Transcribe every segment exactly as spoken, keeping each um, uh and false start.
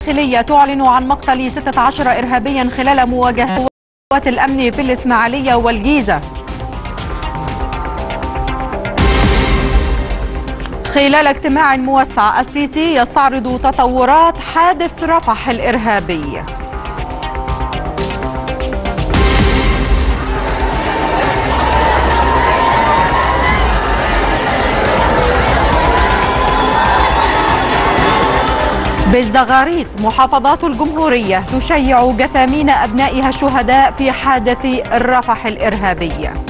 الداخلية تعلن عن مقتل ستة عشر إرهابيا خلال مواجهات قوات الأمن في الإسماعيلية والجيزة. خلال اجتماع موسع السيسي يستعرض تطورات حادث رفح الإرهابي. بالزغاريط محافظات الجمهورية تشيع جثامين أبنائها الشهداء في حادث الرفح الإرهابي.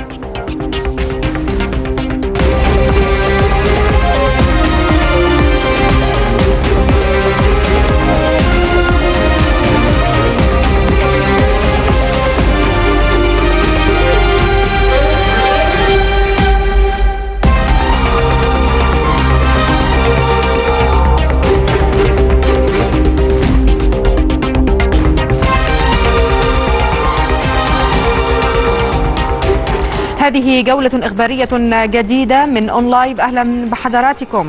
هذه جولة إخبارية جديدة من أون لايف، أهلا بحضراتكم.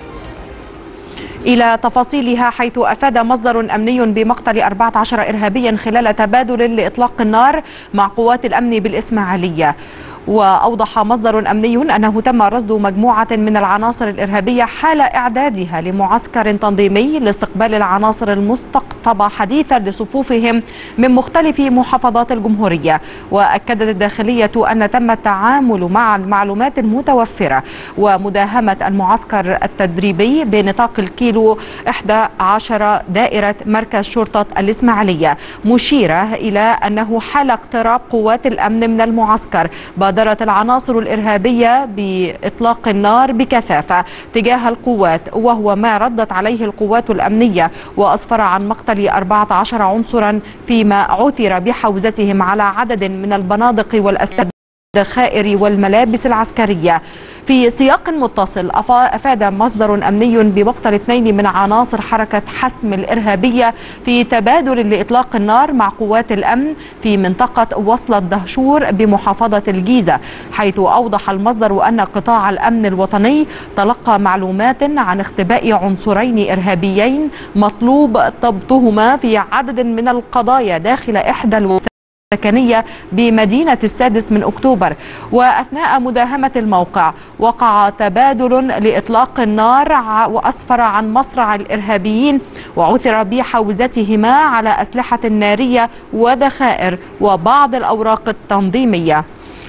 إلى تفاصيلها، حيث أفاد مصدر أمني بمقتل أربعة عشر إرهابيا خلال تبادل لإطلاق النار مع قوات الأمن بالإسماعيلية. وأوضح مصدر أمني أنه تم رصد مجموعة من العناصر الإرهابية حال إعدادها لمعسكر تنظيمي لاستقبال العناصر المستقطبة حديثا لصفوفهم من مختلف محافظات الجمهورية. وأكدت الداخلية أن تم التعامل مع المعلومات المتوفرة ومداهمة المعسكر التدريبي بنطاق الكيلو إحدى عشر دائرة مركز شرطة الإسماعيلية، مشيرة إلى أنه حال اقتراب قوات الأمن من المعسكر بادرت العناصر الإرهابية بإطلاق النار بكثافة تجاه القوات، وهو ما ردت عليه القوات الأمنية، وأسفر عن مقتل أربعة عشر عنصرا، فيما عثر بحوزتهم على عدد من البنادق والأسلحة الذخائر والملابس العسكرية. في سياق متصل، أفاد مصدر أمني بمقتل اثنين من عناصر حركة حسم الإرهابية في تبادل لإطلاق النار مع قوات الأمن في منطقة وصلة دهشور بمحافظة الجيزة، حيث أوضح المصدر أن قطاع الأمن الوطني تلقى معلومات عن اختباء عنصرين إرهابيين مطلوب ضبطهما في عدد من القضايا داخل إحدى الوسائل السكنية بمدينة السادس من أكتوبر. وأثناء مداهمة الموقع وقع تبادل لإطلاق النار وأسفر عن مصرع الإرهابيين، وعثر بحوزتهما على أسلحة نارية وذخائر وبعض الأوراق التنظيمية.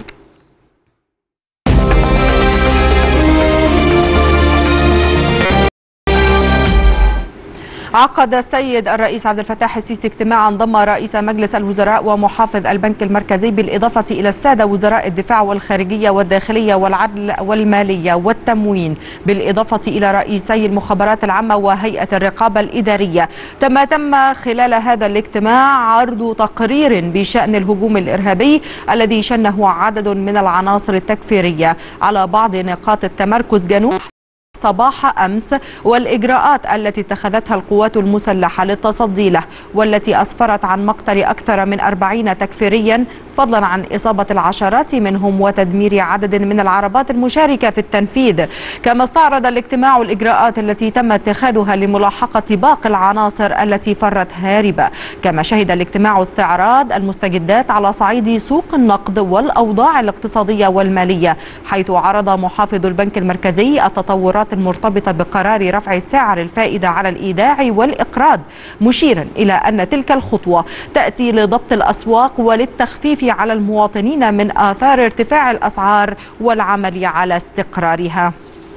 عقد السيد الرئيس عبد الفتاح السيسي اجتماعا ضم رئيس مجلس الوزراء ومحافظ البنك المركزي بالإضافة إلى السادة وزراء الدفاع والخارجية والداخلية والعدل والمالية والتموين، بالإضافة إلى رئيسي المخابرات العامة وهيئة الرقابة الإدارية. تم تم خلال هذا الاجتماع عرض تقرير بشأن الهجوم الإرهابي الذي شنه عدد من العناصر التكفيرية على بعض نقاط التمركز جنوب صباح أمس، والإجراءات التي اتخذتها القوات المسلحة للتصدي له، والتي أسفرت عن مقتل أكثر من أربعين تكفيريا، فضلا عن إصابة العشرات منهم وتدمير عدد من العربات المشاركة في التنفيذ. كما استعرض الاجتماع الإجراءات التي تم اتخاذها لملاحقة باقي العناصر التي فرت هاربة. كما شهد الاجتماع استعراض المستجدات على صعيد سوق النقد والأوضاع الاقتصادية والمالية، حيث عرض محافظ البنك المركزي التطورات المرتبطة بقرار رفع سعر الفائدة على الإيداع والإقراض، مشيرا إلى أن تلك الخطوة تأتي لضبط الأسواق وللتخفيف على المواطنين من آثار ارتفاع الأسعار والعمل على استقرارها.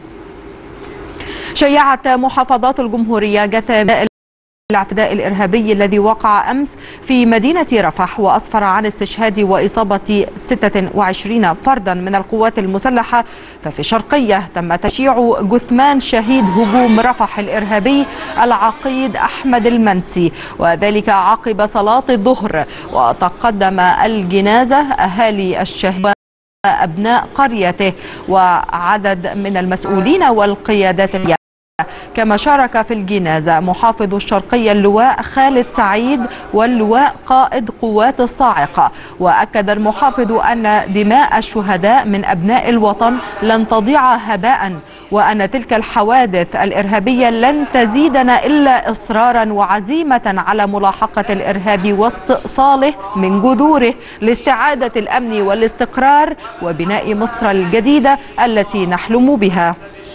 شيعت محافظات الجمهورية جثامين الاعتداء الإرهابي الذي وقع أمس في مدينة رفح، وأسفر عن استشهاد وإصابة ستة وعشرين فردا من القوات المسلحة. ففي الشرقية تم تشييع جثمان شهيد هجوم رفح الإرهابي العقيد أحمد المنسي، وذلك عقب صلاة الظهر. وتقدم الجنازة أهالي الشهيد وأبناء قريته وعدد من المسؤولين والقيادات كما شارك في الجنازة محافظ الشرقية اللواء خالد سعيد واللواء قائد قوات الصاعقة. وأكد المحافظ أن دماء الشهداء من أبناء الوطن لن تضيع هباء، وأن تلك الحوادث الإرهابية لن تزيدنا إلا إصرارا وعزيمة على ملاحقة الإرهاب واستئصاله من جذوره لاستعادة الأمن والاستقرار وبناء مصر الجديدة التي نحلم بها.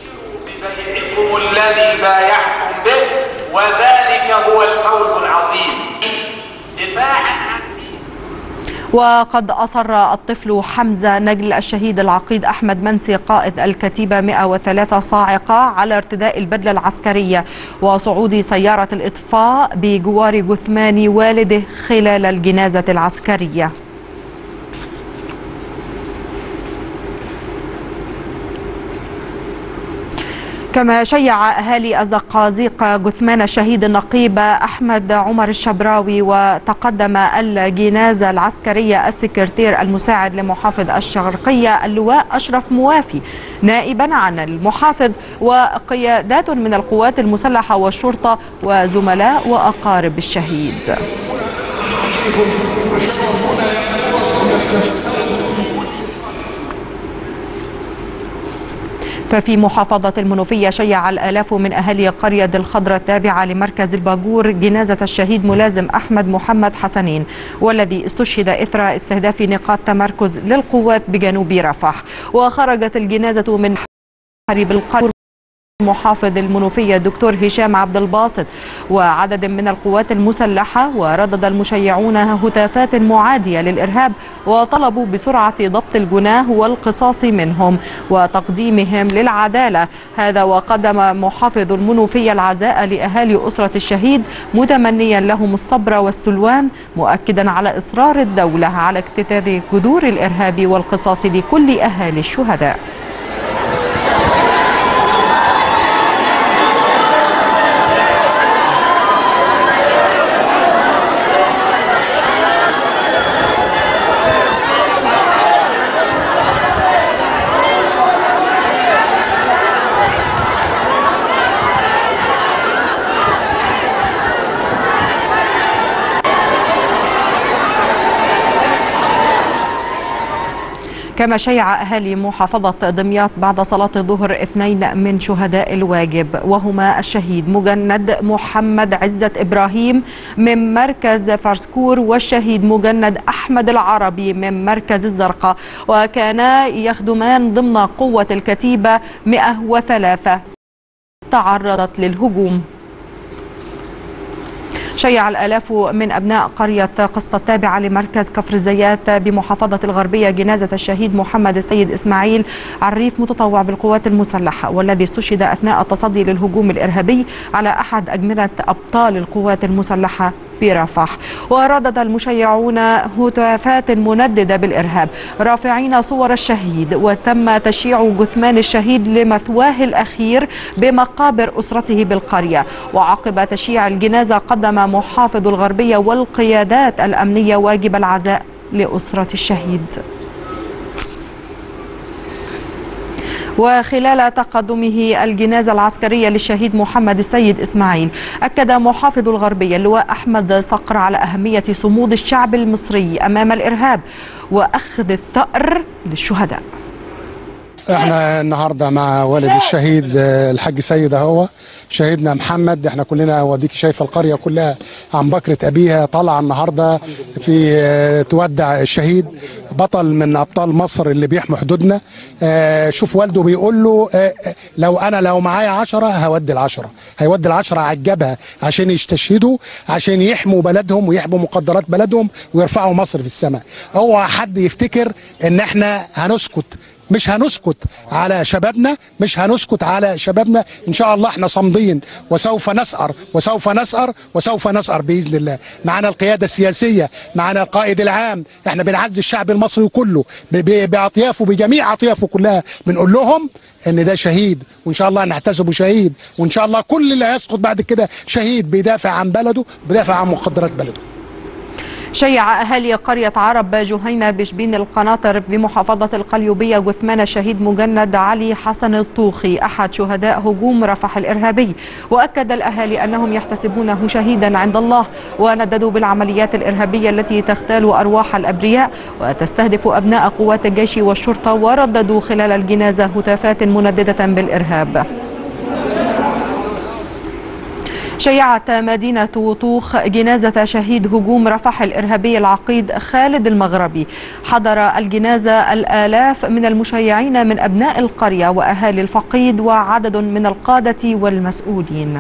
الذي بايعتم به وذلك هو الفوز العظيم. دفاعا. وقد أصر الطفل حمزة نجل الشهيد العقيد أحمد منسي قائد الكتيبة مئة وثلاثة صاعقة على ارتداء البدلة العسكرية وصعود سيارة الإطفاء بجوار جثمان والده خلال الجنازة العسكرية. كما شيع أهالي الزقازيق جثمان الشهيد النقيب أحمد عمر الشبراوي، وتقدم الجنازة العسكرية السكرتير المساعد لمحافظ الشرقية اللواء أشرف موافي نائبا عن المحافظ وقيادات من القوات المسلحة والشرطة وزملاء وأقارب الشهيد. ففي محافظة المنوفية شيع الآلاف من أهالي قرية الخضرة التابعة لمركز الباجور جنازة الشهيد ملازم أحمد محمد حسنين، والذي استشهد إثر استهداف نقاط تمركز للقوات بجنوب رفح. وخرجت الجنازة من حريب القرية محافظ المنوفية الدكتور هشام عبد الباسط وعدد من القوات المسلحة، وردد المشيعون هتافات معادية للإرهاب وطلبوا بسرعة ضبط الجناه والقصاص منهم وتقديمهم للعدالة. هذا وقدم محافظ المنوفية العزاء لأهالي أسرة الشهيد متمنيا لهم الصبر والسلوان، مؤكدا على إصرار الدولة على اكتتاب جذور الإرهاب والقصاص لكل أهالي الشهداء. كما شيع أهالي محافظة دمياط بعد صلاة الظهر اثنين من شهداء الواجب، وهما الشهيد مجند محمد عزة إبراهيم من مركز فرسكور والشهيد مجند أحمد العربي من مركز الزرقاء، وكانا يخدمان ضمن قوة الكتيبة مئة وثلاثة تعرضت للهجوم. شيع الآلاف من أبناء قرية قسطة التابعة لمركز كفر الزيات بمحافظة الغربية جنازة الشهيد محمد السيد إسماعيل عريف متطوع بالقوات المسلحة، والذي استشهد أثناء التصدي للهجوم الإرهابي على أحد أجملة أبطال القوات المسلحة برفح. وردد المشيعون هتافات منددة بالإرهاب رافعين صور الشهيد، وتم تشييع جثمان الشهيد لمثواه الأخير بمقابر أسرته بالقرية. وعقب تشييع الجنازة قدم محافظ الغربية والقيادات الأمنية واجب العزاء لأسرة الشهيد. وخلال تقدمه الجنازة العسكرية للشهيد محمد السيد إسماعيل، أكد محافظ الغربية اللواء أحمد صقر على أهمية صمود الشعب المصري أمام الإرهاب وأخذ الثأر للشهداء. احنا النهارده مع والد الشهيد الحاج سيد اهو شهيدنا محمد. احنا كلنا وديك شايفه القريه كلها عن بكره ابيها طالعه النهارده في تودع الشهيد بطل من ابطال مصر اللي بيحموا حدودنا. اه شوف والده بيقول له اه لو انا لو معايا عشرة هودي العشرة، هيودي العشرة على الجبهه عشان يستشهدوا، عشان يحموا بلدهم ويحموا مقدرات بلدهم ويرفعوا مصر في السماء. اوعى حد يفتكر ان احنا هنسكت، مش هنسكت على شبابنا، مش هنسكت على شبابنا. ان شاء الله احنا صامدين وسوف نسأر وسوف نسأر وسوف نسأر باذن الله. معنا القياده السياسيه، معنا القائد العام، احنا بنعزي الشعب المصري كله باطيافه، بجميع اطيافه كلها، بنقول لهم ان ده شهيد وان شاء الله نحتسبه شهيد، وان شاء الله كل اللي هيسقط بعد كده شهيد بيدافع عن بلده، بيدافع عن مقدرات بلده. شيع أهالي قرية عرب جهينة بشبين القناطر بمحافظة القليوبية جثمان الشهيد مجند علي حسن الطوخي أحد شهداء هجوم رفح الإرهابي. وأكد الأهالي أنهم يحتسبونه شهيدا عند الله، ونددوا بالعمليات الإرهابية التي تغتال أرواح الأبرياء وتستهدف أبناء قوات الجيش والشرطة، ورددوا خلال الجنازة هتافات منددة بالإرهاب. شيعت مدينة طوخ جنازة شهيد هجوم رفح الإرهابي العقيد خالد المغربي. حضر الجنازة الآلاف من المشيعين من أبناء القرية وأهالي الفقيد وعدد من القادة والمسؤولين.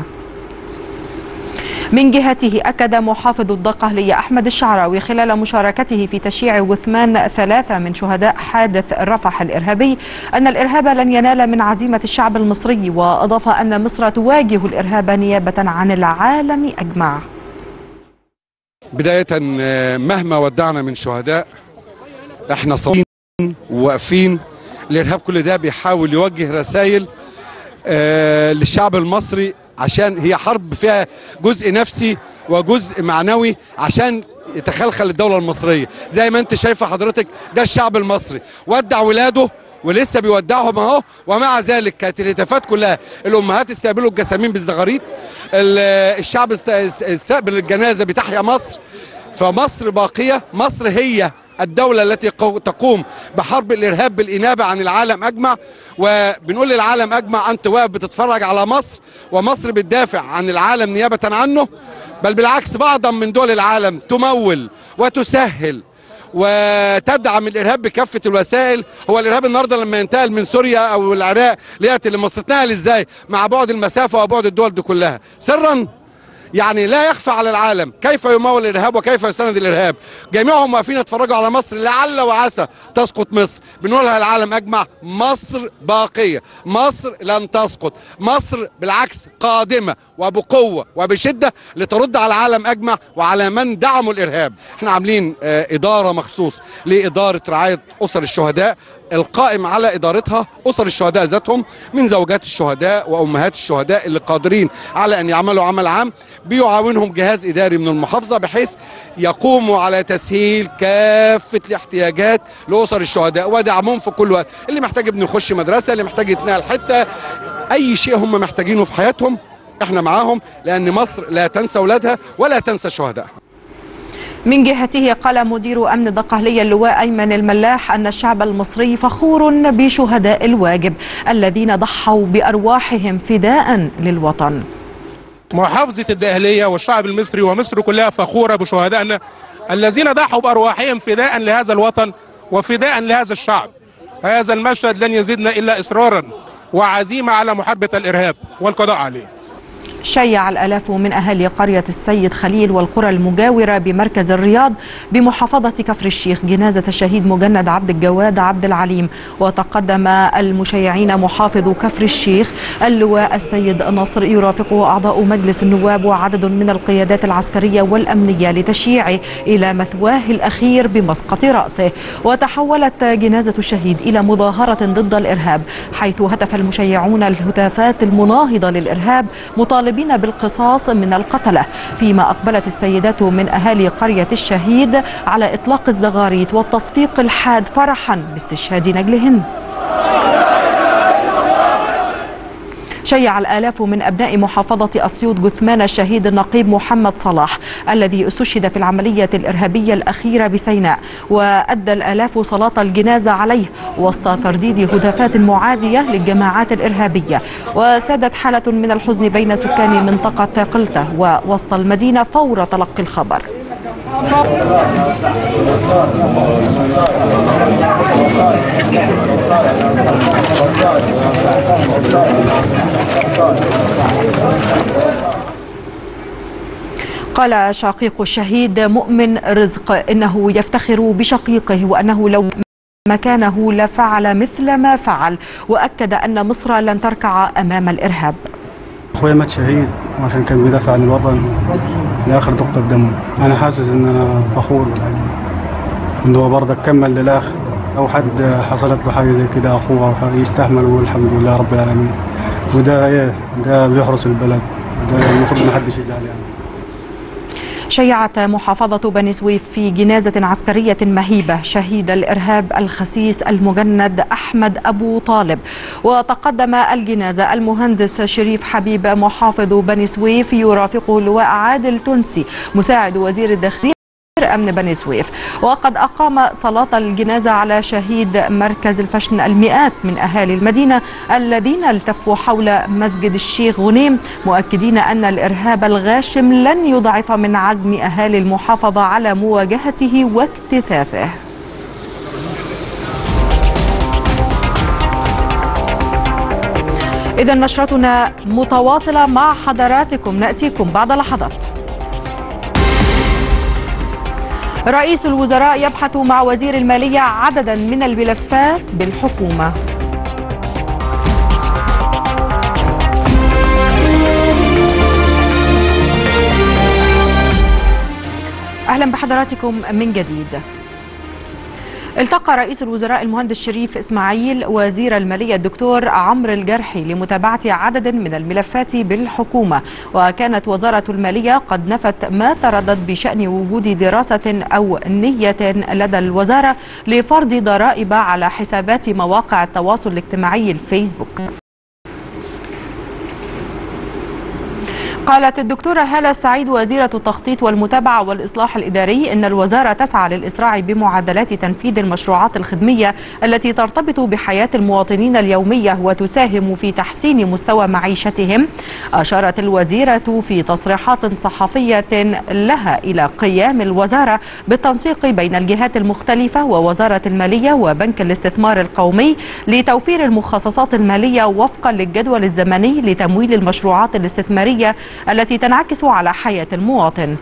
من جهته أكد محافظ الدقهلية أحمد الشعراوي خلال مشاركته في تشييع جثمان ثلاثة من شهداء حادث رفح الإرهابي أن الإرهاب لن ينال من عزيمة الشعب المصري، وأضاف أن مصر تواجه الإرهاب نيابة عن العالم أجمع. بداية مهما ودعنا من شهداء احنا صابرين وواقفين. الإرهاب كل ده بيحاول يوجه رسائل آه للشعب المصري، عشان هي حرب فيها جزء نفسي وجزء معنوي عشان يتخلخل الدولة المصرية. زي ما انت شايفة حضرتك، ده الشعب المصري ودع ولاده ولسه بيودعهم اهو، ومع ذلك كانت الهتافات كلها الامهات استقبلوا الجسامين بالزغاريد، الشعب استقبل الجنازة بتحيا مصر. فمصر باقية، مصر هي الدولة التي تقوم بحرب الإرهاب بالإنابة عن العالم أجمع، وبنقول للعالم أجمع أنت واقف بتتفرج على مصر، ومصر بتدافع عن العالم نيابة عنه. بل بالعكس، بعضا من دول العالم تمول وتسهل وتدعم الإرهاب بكافة الوسائل. هو الإرهاب النهارده لما ينتقل من سوريا أو العراق ليأتي لمصر، اتنقل إزاي؟ مع بعد المسافة وبعد الدول دي كلها سرا. يعني لا يخفى على العالم كيف يمول الإرهاب وكيف يساند الإرهاب. جميعهم واقفين يتفرجوا على مصر، لعل وعسى تسقط مصر. بنقولها العالم أجمع، مصر باقية، مصر لن تسقط، مصر بالعكس قادمة وبقوة وبشدة لترد على العالم أجمع وعلى من دعموا الإرهاب. احنا عاملين اه إدارة مخصوص لإدارة رعاية أسر الشهداء، القائم على إدارتها أسر الشهداء ذاتهم، من زوجات الشهداء وأمهات الشهداء اللي قادرين على أن يعملوا عمل عام. بيعاونهم جهاز إداري من المحافظة بحيث يقوموا على تسهيل كافة الاحتياجات لأسر الشهداء ودعمهم في كل وقت. اللي محتاج ابنه يخش مدرسة، اللي محتاج يتنقل حتة، أي شيء هم محتاجينه في حياتهم احنا معاهم، لأن مصر لا تنسى أولادها ولا تنسى شهدائها. من جهته قال مدير أمن الدقهلية اللواء أيمن الملاح أن الشعب المصري فخور بشهداء الواجب الذين ضحوا بأرواحهم فداء للوطن. محافظة الدقهلية والشعب المصري ومصر كلها فخورة بشهدائنا الذين ضحوا بأرواحهم فداء لهذا الوطن وفداء لهذا الشعب. هذا المشهد لن يزيدنا إلا إصرارا وعزيمة على محاربة الإرهاب والقضاء عليه. شيع الآلاف من أهالي قرية السيد خليل والقرى المجاورة بمركز الرياض بمحافظة كفر الشيخ جنازة الشهيد مجند عبد الجواد عبد العليم. وتقدم المشيعين محافظ كفر الشيخ اللواء السيد نصر يرافقه أعضاء مجلس النواب وعدد من القيادات العسكرية والأمنية لتشييعه إلى مثواه الأخير بمسقط رأسه. وتحولت جنازة الشهيد إلى مظاهرة ضد الإرهاب، حيث هتف المشيعون الهتافات المناهضة للإرهاب مطالبين بالقصاص من القتلة، فيما أقبلت السيدات من أهالي قرية الشهيد على إطلاق الزغاريت والتصفيق الحاد فرحا باستشهاد نجلهن. شيع الآلاف من أبناء محافظة أسيوط جثمان الشهيد النقيب محمد صلاح الذي استشهد في العملية الإرهابية الأخيرة بسيناء، وأدى الآلاف صلاة الجنازة عليه وسط ترديد هتافات معادية للجماعات الإرهابية. وسادت حالة من الحزن بين سكان منطقة قلتة ووسط المدينة فور تلقي الخبر. قال شقيق الشهيد مؤمن رزق إنه يفتخر بشقيقه وأنه لو مكانه لفعل مثل ما فعل، وأكد أن مصر لن تركع أمام الإرهاب. أخوي مات شهيد عشان كان بيدافع عن الوطن لآخر دقة دمه. أنا حاسس إن أنا فخور إنه هو برضه كمل للآخر. أو حد حصلت له حاجة زي كده أخوه يستحمل والحمد لله رب العالمين. وده إيه ده بيحرس البلد، ده المفروض ما حدش يزعل يعني. شيعت محافظة بني سويف في جنازة عسكرية مهيبة شهيد الإرهاب الخسيس المجند أحمد أبو طالب. وتقدم الجنازة المهندس شريف حبيب محافظ بني سويف يرافقه اللواء عادل تونسي مساعد وزير الداخلية أمن بني سويف. وقد أقام صلاة الجنازة على شهيد مركز الفشن المئات من أهالي المدينة الذين التفوا حول مسجد الشيخ غنيم، مؤكدين أن الإرهاب الغاشم لن يضعف من عزم أهالي المحافظة على مواجهته واكتثاثه. إذا نشرتنا متواصلة مع حضراتكم، نأتيكم بعد لحظات. رئيس الوزراء يبحث مع وزير المالية عددا من الملفات بالحكومة. أهلا بحضراتكم من جديد. التقى رئيس الوزراء المهندس شريف إسماعيل وزير المالية الدكتور عمرو الجرحي لمتابعة عدد من الملفات بالحكومة. وكانت وزارة المالية قد نفت ما تردد بشأن وجود دراسة أو نية لدى الوزارة لفرض ضرائب على حسابات مواقع التواصل الاجتماعي الفيسبوك. قالت الدكتورة هالة السعيد وزيرة التخطيط والمتابعة والإصلاح الإداري إن الوزارة تسعى للإسراع بمعدلات تنفيذ المشروعات الخدمية التي ترتبط بحياة المواطنين اليومية وتساهم في تحسين مستوى معيشتهم. أشارت الوزيرة في تصريحات صحفية لها إلى قيام الوزارة بالتنسيق بين الجهات المختلفة ووزارة المالية وبنك الاستثمار القومي لتوفير المخصصات المالية وفقا للجدول الزمني لتمويل المشروعات الاستثمارية التي تنعكس على حياة المواطن.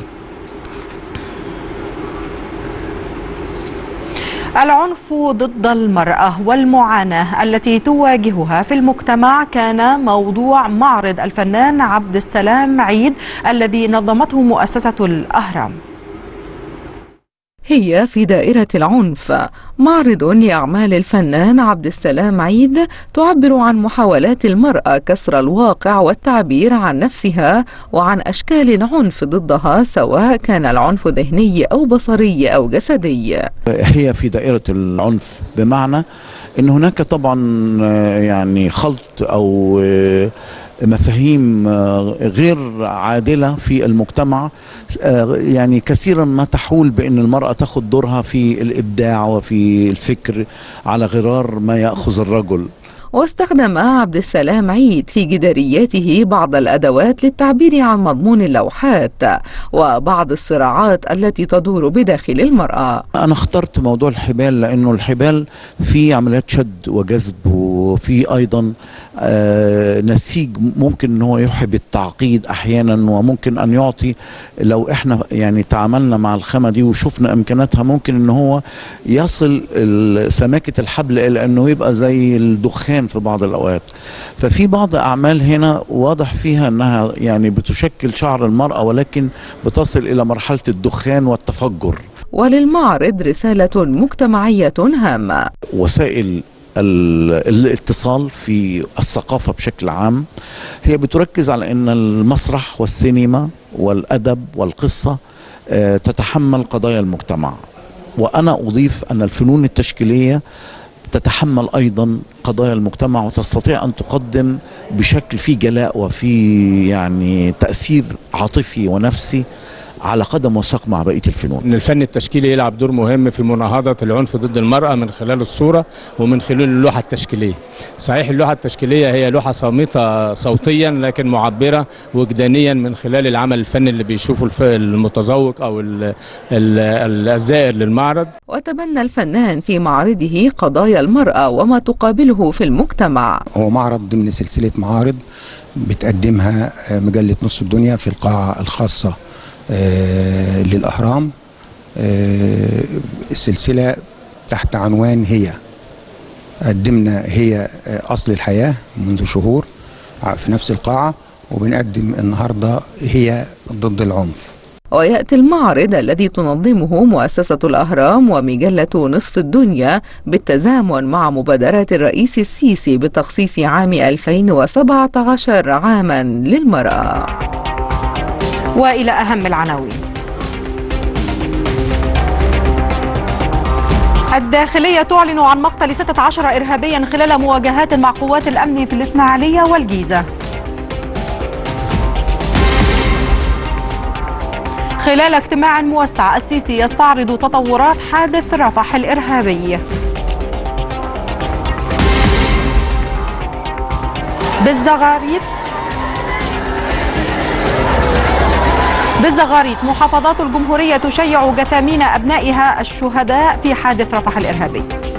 العنف ضد المرأة والمعاناة التي تواجهها في المجتمع كان موضوع معرض الفنان عبد السلام عيد الذي نظمته مؤسسة الأهرام. هي في دائرة العنف، معرض لأعمال الفنان عبد السلام عيد تعبر عن محاولات المرأة كسر الواقع والتعبير عن نفسها وعن أشكال العنف ضدها، سواء كان العنف ذهني أو بصري أو جسدي. هي في دائرة العنف بمعنى أن هناك طبعا يعني خلط أو مفاهيم غير عادلة في المجتمع، يعني كثيرا ما تحول بأن المرأة تأخذ دورها في الإبداع وفي الفكر على غرار ما يأخذ الرجل. واستخدم عبد السلام عيد في جدارياته بعض الأدوات للتعبير عن مضمون اللوحات وبعض الصراعات التي تدور بداخل المرأة. أنا اخترت موضوع الحبال لأنه الحبال في عمليات شد وجذب، وفي أيضا آه نسيج ممكن أنه يحب التعقيد أحيانا، وممكن أن يعطي لو إحنا يعني تعاملنا مع الخامة دي وشفنا إمكاناتها ممكن أنه هو يصل سماكة الحبل إلى أنه يبقى زي الدخان في بعض الأوقات. ففي بعض أعمال هنا واضح فيها أنها يعني بتشكل شعر المرأة ولكن بتصل إلى مرحلة الدخان والتفجر. وللمعرض رسالة مجتمعية هامة. وسائل الاتصال في الثقافة بشكل عام هي بتركز على أن المسرح والسينما والأدب والقصة تتحمل قضايا المجتمع، وأنا أضيف أن الفنون التشكيلية تتحمل أيضا قضايا المجتمع وتستطيع أن تقدم بشكل فيه جلاء وفيه يعني تأثير عاطفي ونفسي على قدم وساق مع بقية الفنون. إن الفن التشكيلي يلعب دور مهم في مناهضة العنف ضد المرأة من خلال الصورة ومن خلال اللوحة التشكيلية. صحيح اللوحة التشكيلية هي لوحة صامتة صوتيا لكن معبرة وجدانيا من خلال العمل الفني اللي بيشوفه المتذوق أو الزائر للمعرض. وتبنى الفنان في معرضه قضايا المرأة وما تقابله في المجتمع. هو معرض ضمن سلسلة معارض بتقدمها مجلة نص الدنيا في القاعة الخاصة آه للأهرام. آه السلسلة تحت عنوان هي. قدمنا هي آه أصل الحياة منذ شهور في نفس القاعة، وبنقدم النهاردة هي ضد العنف. ويأتي المعرض الذي تنظمه مؤسسة الأهرام ومجلة نصف الدنيا بالتزامن مع مبادرة الرئيس السيسي بتخصيص عام ألفين وسبعة عشر عاما للمرأة. وإلى أهم العناوين. الداخلية تعلن عن مقتل ستة عشر إرهابيا خلال مواجهات مع قوات الأمن في الإسماعيلية والجيزة. خلال اجتماع موسع السيسي يستعرض تطورات حادث رفح الإرهابي. بالزغاريد بالزغاريد محافظات الجمهورية تشيع جثامين أبنائها الشهداء في حادث رفح الإرهابي.